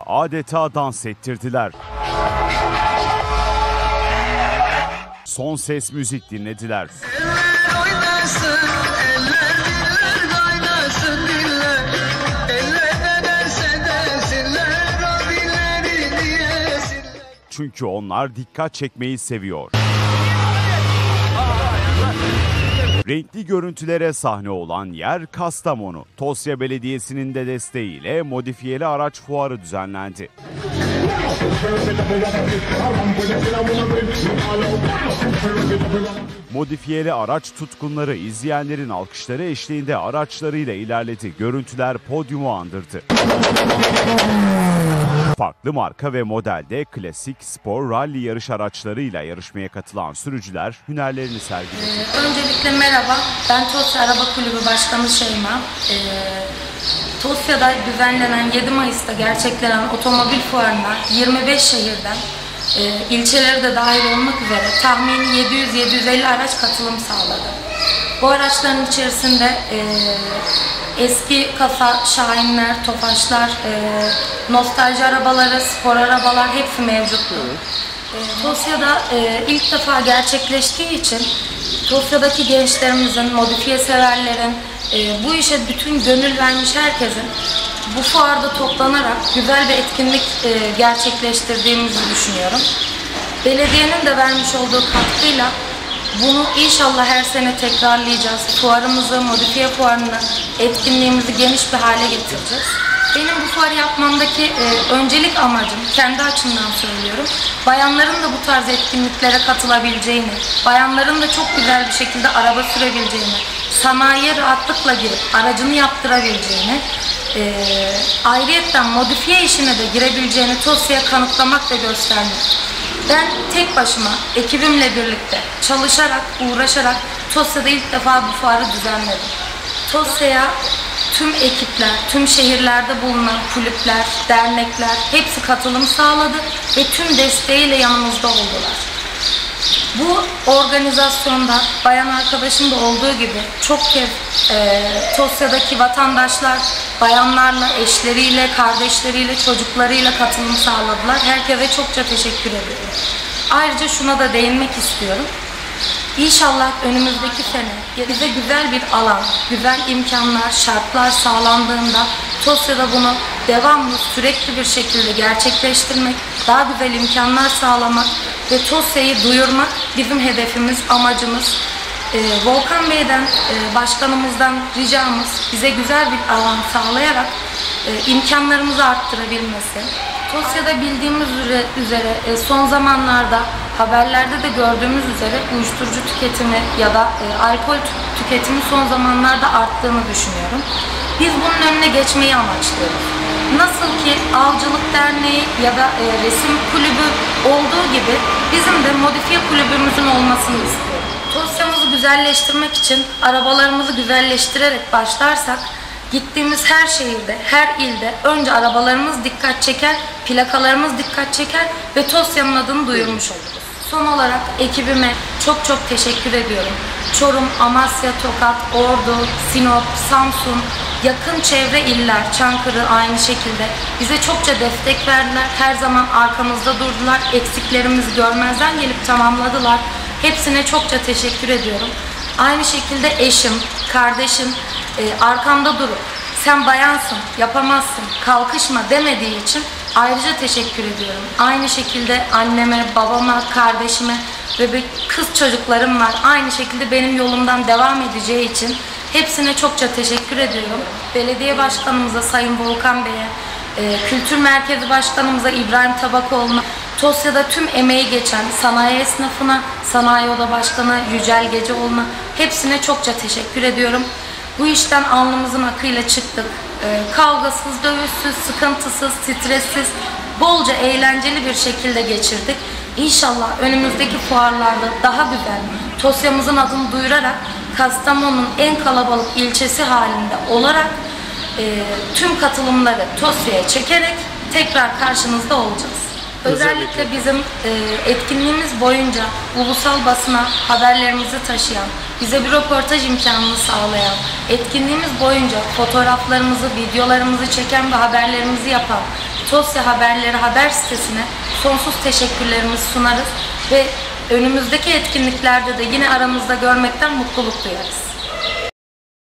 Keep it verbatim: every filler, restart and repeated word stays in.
adeta dans ettirdiler. Son ses müzik dinlediler. Çünkü onlar dikkat çekmeyi seviyor. Renkli görüntülere sahne olan yer Kastamonu. Tosya Belediyesi'nin de desteğiyle modifiyeli araç fuarı düzenlendi. Modifiyeli araç tutkunları izleyenlerin alkışları eşliğinde araçlarıyla ilerledi. Görüntüler podyumu andırdı. Farklı marka ve modelde klasik, spor, rally yarış araçlarıyla yarışmaya katılan sürücüler hünerlerini sergiledi. Ee, öncelikle merhaba, ben Tosya Araba Kulübü Başkanı Şeyma. Ee, Tosya'da düzenlenen yedi Mayıs'ta gerçeklenen otomobil fuarına yirmi beş şehirden, e, ilçeleri de dahil olmak üzere tahmini yedi yüz yedi yüz elli araç katılım sağladı. Bu araçların içerisinde e, eski kasa Şahinler, Tofaşlar, e, nostalji arabaları, spor arabalar hepsi mevcuttu. E, Tosya'da e, ilk defa gerçekleştiği için Tosya'daki gençlerimizin, modifiye severlerin, e, bu işe bütün gönül vermiş herkesin bu fuarda toplanarak güzel bir etkinlik e, gerçekleştirdiğimizi düşünüyorum. Belediyenin de vermiş olduğu katkıyla bunu inşallah her sene tekrarlayacağız. Fuarımızı, modifiye fuarını, etkinliğimizi geniş bir hale getireceğiz. Benim bu fuarı yapmamdaki e, öncelik amacım, kendi açımdan söylüyorum, bayanların da bu tarz etkinliklere katılabileceğini, bayanların da çok güzel bir şekilde araba sürebileceğini, sanayiye rahatlıkla girip aracını yaptırabileceğini, e, ayrıyetten modifiye işine de girebileceğini Tosya'ya kanıtlamak ve göstermek. Ben tek başıma, ekibimle birlikte çalışarak, uğraşarak Tosya'da ilk defa bu fuarı düzenledim. Tosya'ya tüm ekipler, tüm şehirlerde bulunan kulüpler, dernekler hepsi katılım sağladı ve tüm desteğiyle yanımızda oldular. Bu organizasyonda bayan arkadaşım da olduğu gibi çok kez e, Tosya'daki vatandaşlar bayanlarla, eşleriyle, kardeşleriyle, çocuklarıyla katılım sağladılar. Herkese çokça teşekkür ediyorum. Ayrıca şuna da değinmek istiyorum. İnşallah önümüzdeki sene bize güzel bir alan, güzel imkanlar, şartlar sağlandığında Tosya'da bunu devamlı, sürekli bir şekilde gerçekleştirmek, daha güzel imkanlar sağlamak ve Tosya'yı duyurmak bizim hedefimiz, amacımız. Ee, Volkan Bey'den, e, başkanımızdan ricamız bize güzel bir alan sağlayarak e, imkanlarımızı arttırabilmesi. Tosya'da bildiğimiz üzere e, son zamanlarda haberlerde de gördüğümüz üzere uyuşturucu tüketimi ya da e, alkol tüketimi son zamanlarda arttığını düşünüyorum. Biz bunun önüne geçmeyi amaçlıyoruz. Nasıl ki Avcılık Derneği ya da e, Resim Kulübü olduğu gibi bizim de modifiye kulübümüzün olmasını istiyorum. Tosya'mızı güzelleştirmek için arabalarımızı güzelleştirerek başlarsak gittiğimiz her şehirde, her ilde önce arabalarımız dikkat çeker, plakalarımız dikkat çeker ve Tosya'nın adını duyurmuş oluruz. Son olarak ekibime çok çok teşekkür ediyorum. Çorum, Amasya, Tokat, Ordu, Sinop, Samsun, yakın çevre iller, Çankırı aynı şekilde bize çokça destek verdiler. Her zaman arkamızda durdular. Eksiklerimizi görmezden gelip tamamladılar. Hepsine çokça teşekkür ediyorum. Aynı şekilde eşim, kardeşim e, arkamda durup sen bayansın, yapamazsın, kalkışma demediği için ayrıca teşekkür ediyorum. Aynı şekilde anneme, babama, kardeşime ve bir kız çocuklarım var. Aynı şekilde benim yolumdan devam edeceği için hepsine çokça teşekkür ediyorum. Belediye başkanımıza, Sayın Volkan Bey'e, e, Kültür Merkezi Başkanımıza İbrahim Tabakoğlu'na, Tosya'da tüm emeği geçen sanayi esnafına, Sanayi Oda Başkanı Yücel Geceoğlu'na hepsine çokça teşekkür ediyorum. Bu işten alnımızın akıyla çıktık. Ee, kavgasız, dövüşsüz, sıkıntısız, stressiz, bolca eğlenceli bir şekilde geçirdik. İnşallah önümüzdeki fuarlarda daha güzel, Tosya'mızın adını duyurarak Kastamonu'nun en kalabalık ilçesi halinde olarak e, tüm katılımları Tosya'ya çekerek tekrar karşınızda olacağız. Özellikle bizim e, etkinliğimiz boyunca ulusal basına haberlerimizi taşıyan, bize bir röportaj imkanını sağlayan, etkinliğimiz boyunca fotoğraflarımızı, videolarımızı çeken ve haberlerimizi yapan Tosya Haberleri haber sitesine sonsuz teşekkürlerimizi sunarız ve önümüzdeki etkinliklerde de yine aramızda görmekten mutluluk duyarız.